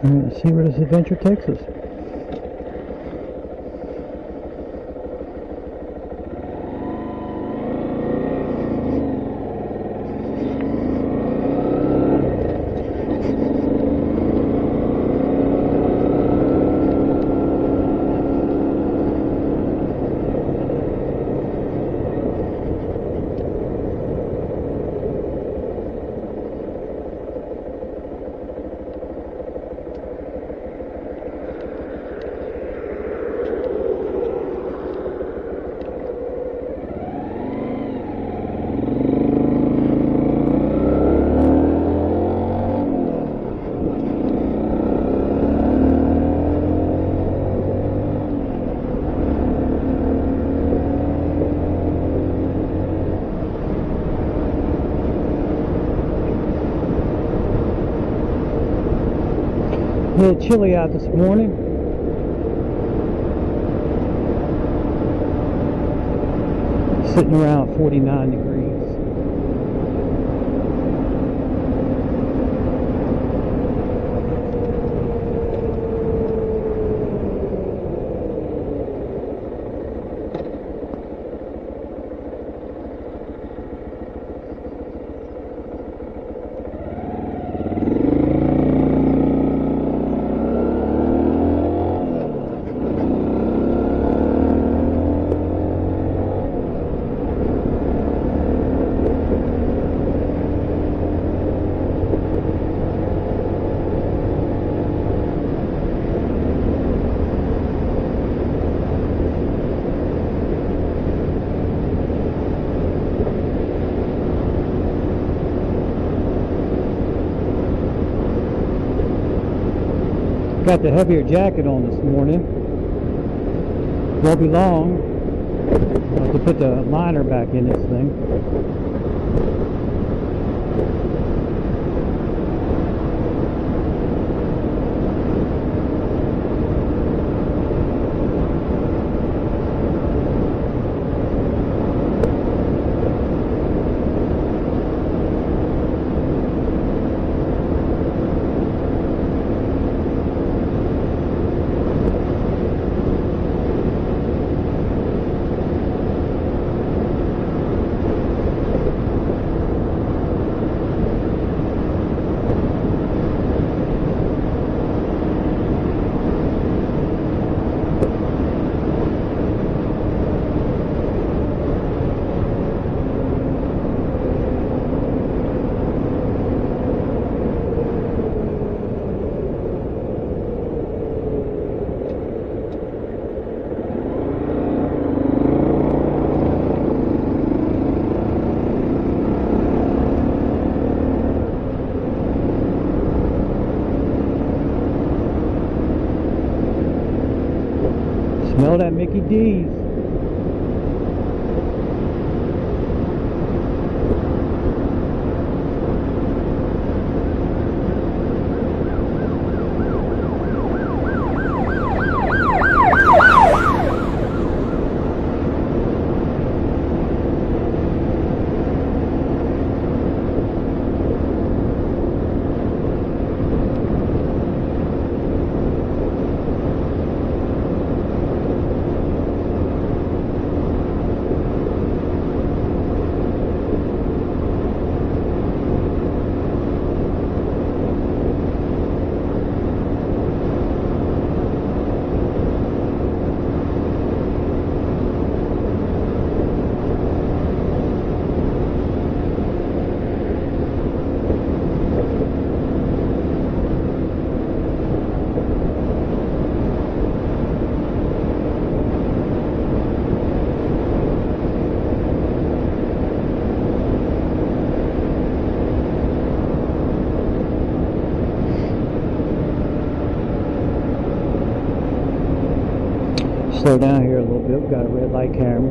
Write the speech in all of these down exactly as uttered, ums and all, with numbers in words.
Let's see where this adventure takes us. A little chilly out this morning. Sitting around forty-nine degrees. Got the heavier jacket on this morning. Won't be long. I'll have to put the liner back in this thing. Smell that Mickey D's. Slow down here a little bit. We've got a red light camera.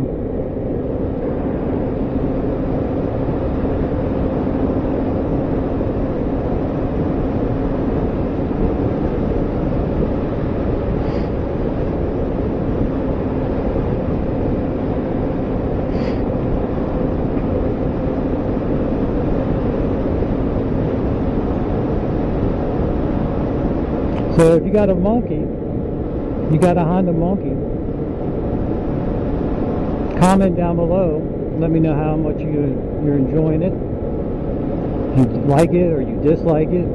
So if you got a monkey, you got a Honda Monkey, comment down below. Let me know how much you, you're enjoying it. You like it or you dislike it.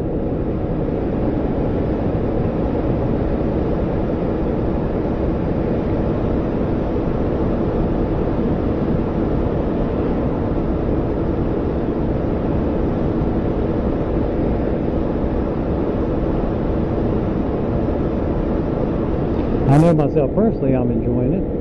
I know myself personally, I'm enjoying it.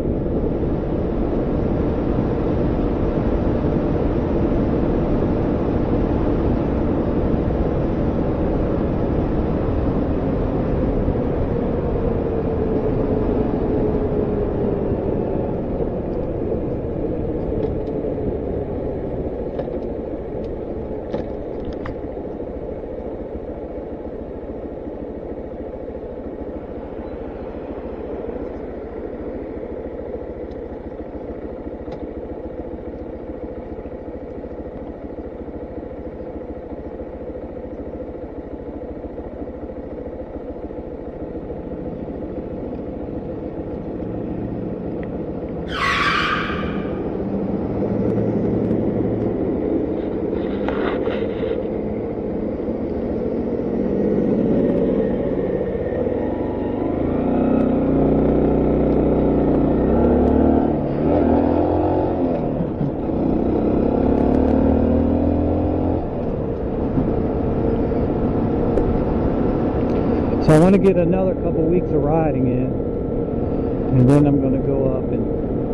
So I want to get another couple weeks of riding in, and then I'm going to go up and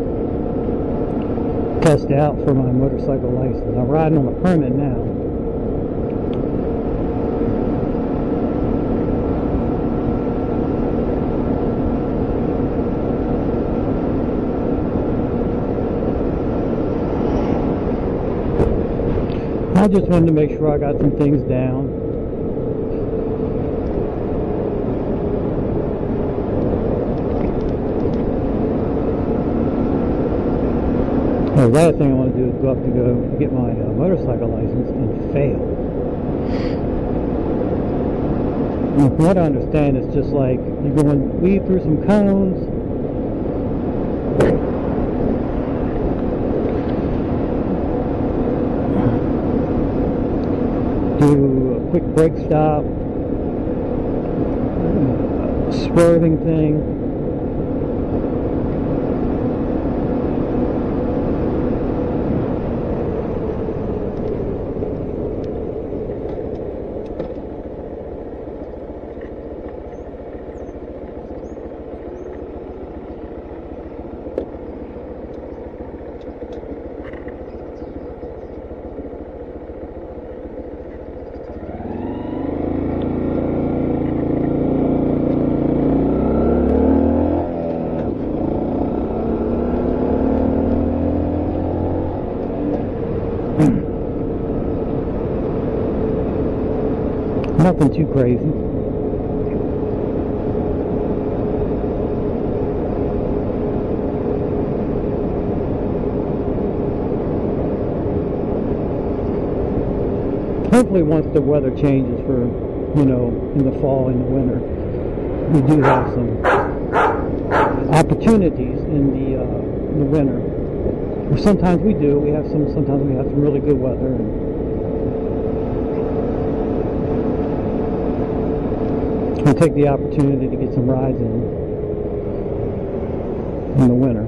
test out for my motorcycle license. I'm riding on a permit now. I just wanted to make sure I got some things down. The last thing I want to do is go up to go get my uh, motorcycle license and fail. And from what I understand, it's just like you go and weave through some cones, do a quick brake stop, a swerving thing. Nothing too crazy. Hopefully once the weather changes for, you know, in the fall and the winter, we do have some opportunities in the, uh, in the winter. Or sometimes we do. We have some, sometimes we have some really good weather. And we'll take the opportunity to get some rides in in the winter.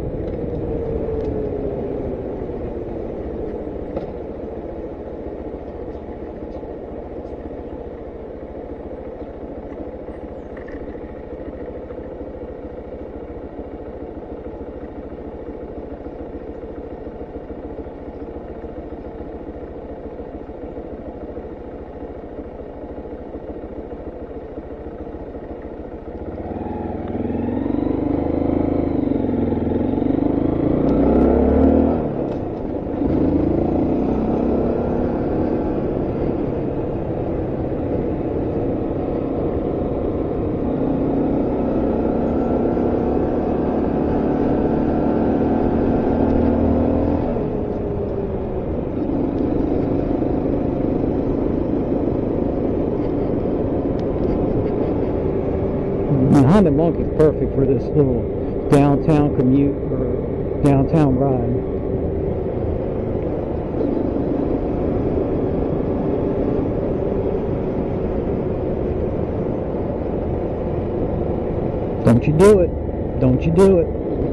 The Honda Monkey's perfect for this little downtown commute or downtown ride. Don't you do it. Don't you do it.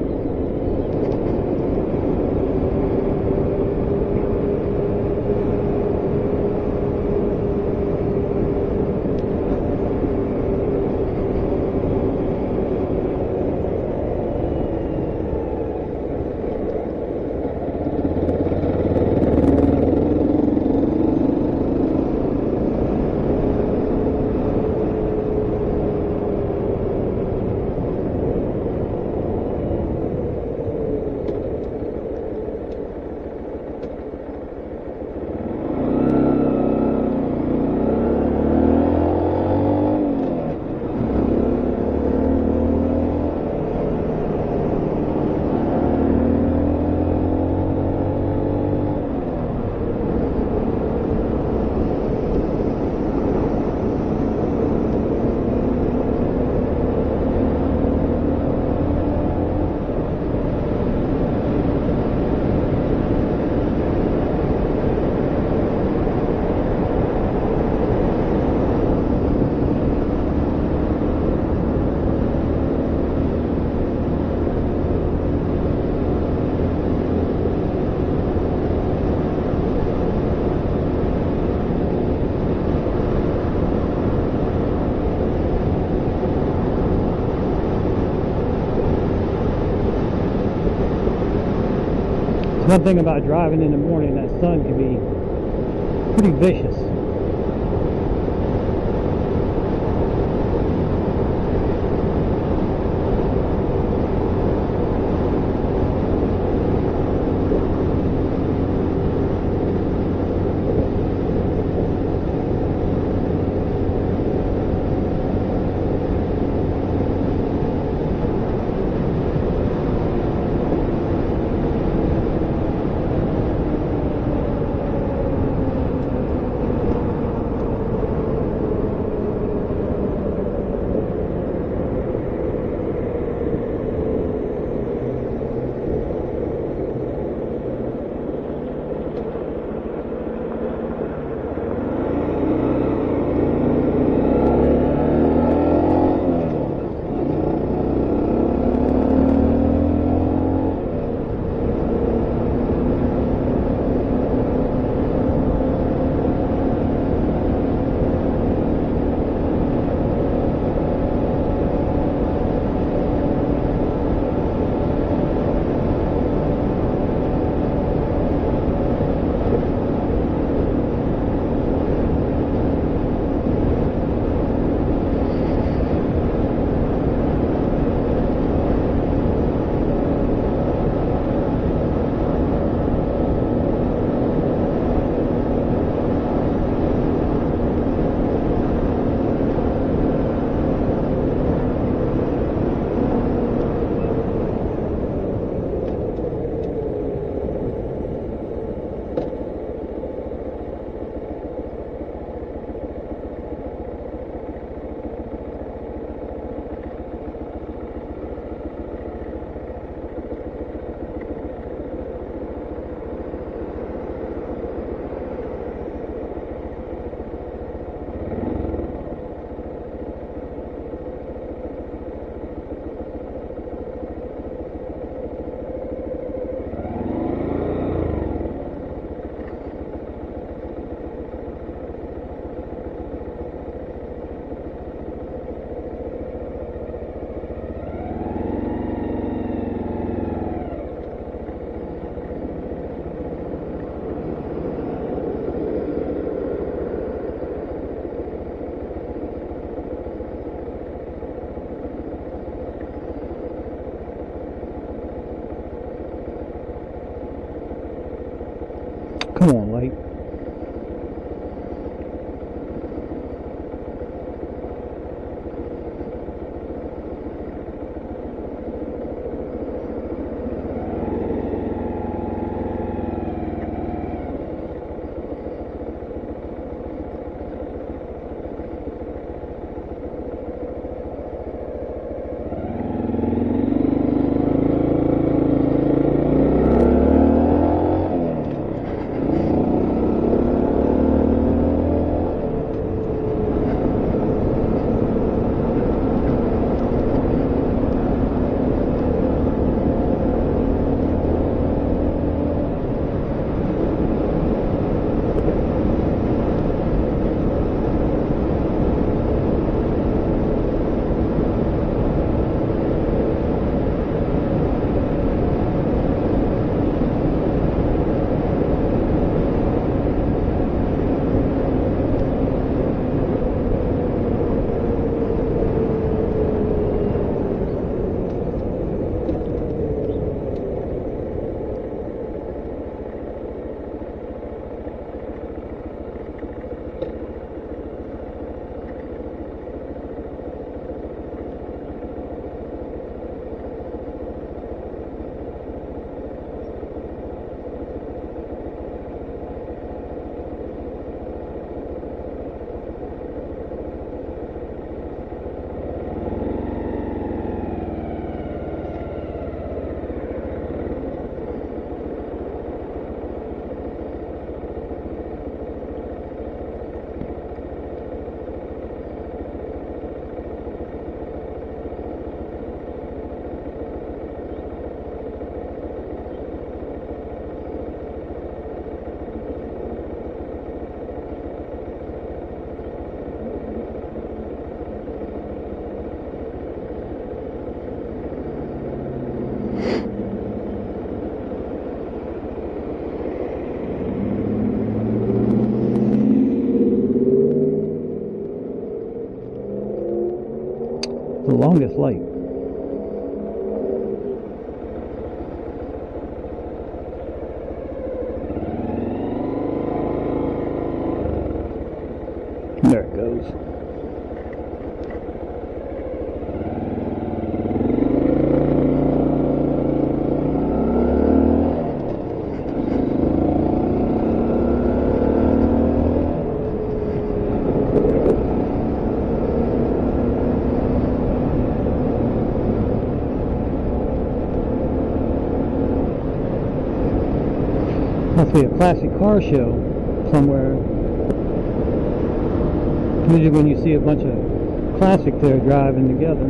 One thing about driving in the morning, that sun can be pretty vicious. Come on, Light. The longest light. There it goes. Must be a classic car show somewhere. Usually when you see a bunch of classics there driving together.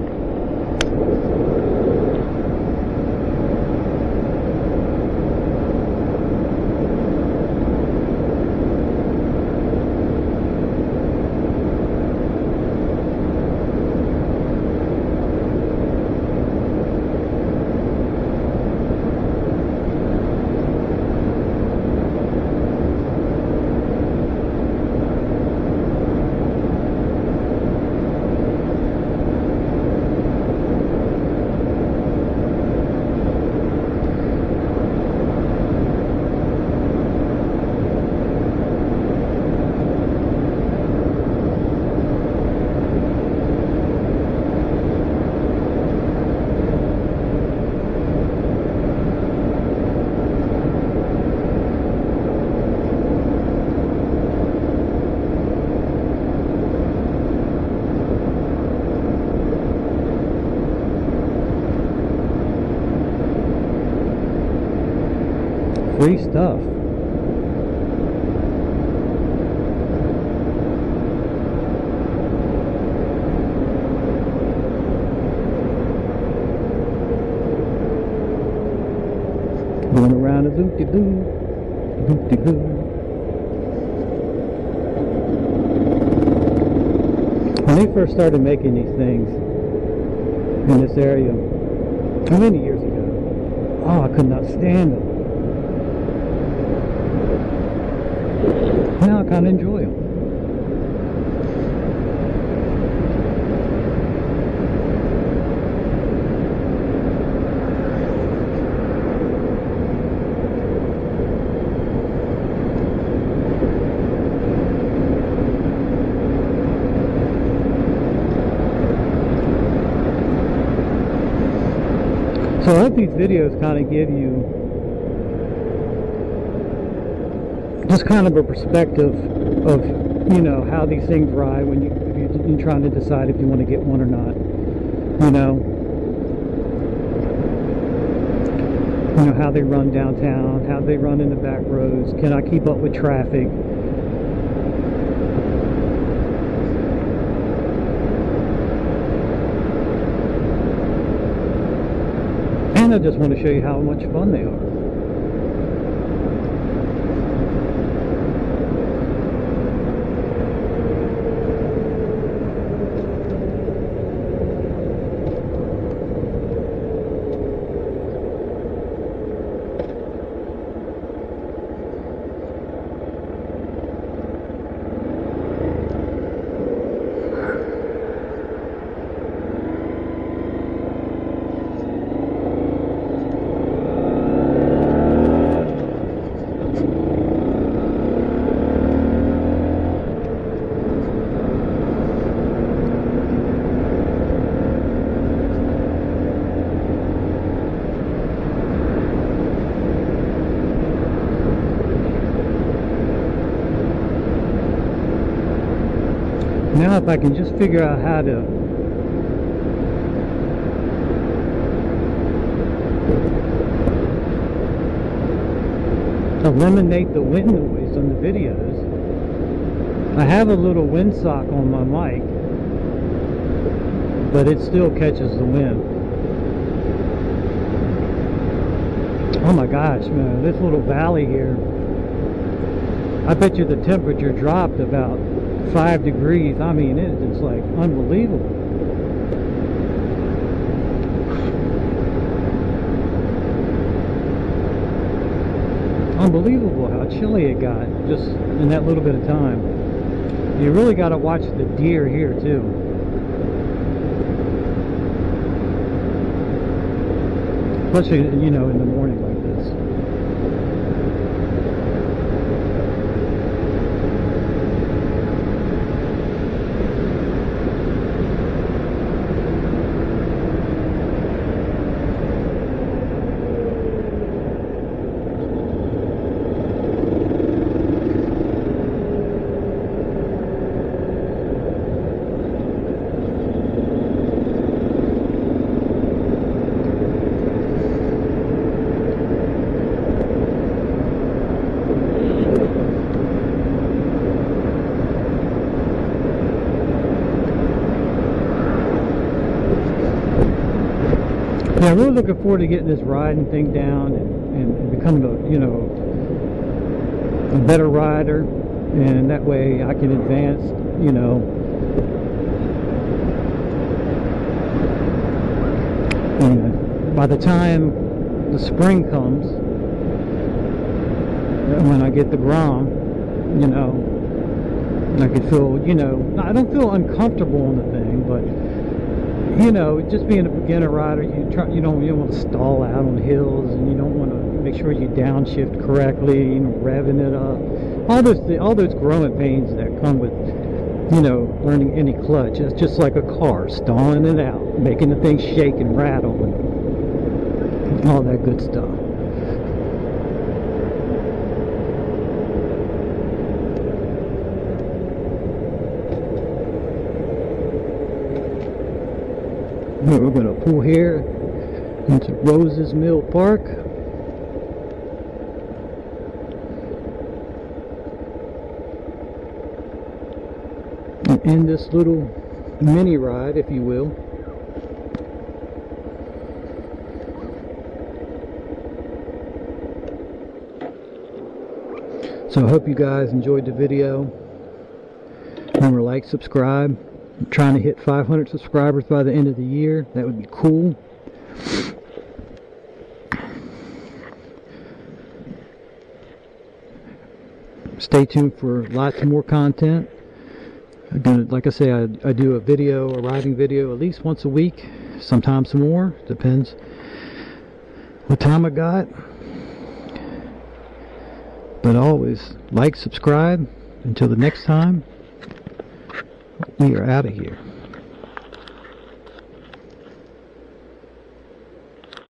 Free stuff. Going around a doop-de-doo, doop-de-doo. When they first started making these things in this area, how many years ago? Oh, I could not stand them. Now I kind of enjoy them. So I hope these videos kind of give you just kind of a perspective of, you know, how these things ride when you, if you're, you're trying to decide if you want to get one or not. You know, you know how they run downtown, how they run in the back roads. Can I keep up with traffic? And I just want to show you how much fun they are. Now if I can just figure out how to eliminate the wind noise on the videos. I have a little windsock on my mic, but it still catches the wind. Oh my gosh, man, this little valley here, I bet you the temperature dropped about five degrees. I mean, it's just like unbelievable. Unbelievable how chilly it got just in that little bit of time. You really got to watch the deer here too. especially, you know, in the morning like this. Yeah, I'm really looking forward to getting this riding thing down and, and becoming a, you know, a better rider, and that way I can advance, you know, and by the time the spring comes, when I get the Grom, you know, I can feel, you know, I don't feel uncomfortable on the thing, but you know, just being a beginner rider, you try, you don't, you don't want to stall out on hills, and you don't want to make sure you downshift correctly, you know, revving it up. All those, all those growing pains that come with, you know, learning any clutch. It's just like a car, stalling it out, making the thing shake and rattle, and all that good stuff. We're going to pull here into Rose's Mill Park. And end this little mini ride, if you will. So I hope you guys enjoyed the video. Remember, like, subscribe. I'm trying to hit five hundred subscribers by the end of the year. That would be cool. Stay tuned for lots more content. I'm gonna, like I say, I, I do a video, a riding video, at least once a week. Sometimes more. Depends what time I got. But always like, subscribe. Until the next time, we are out of here.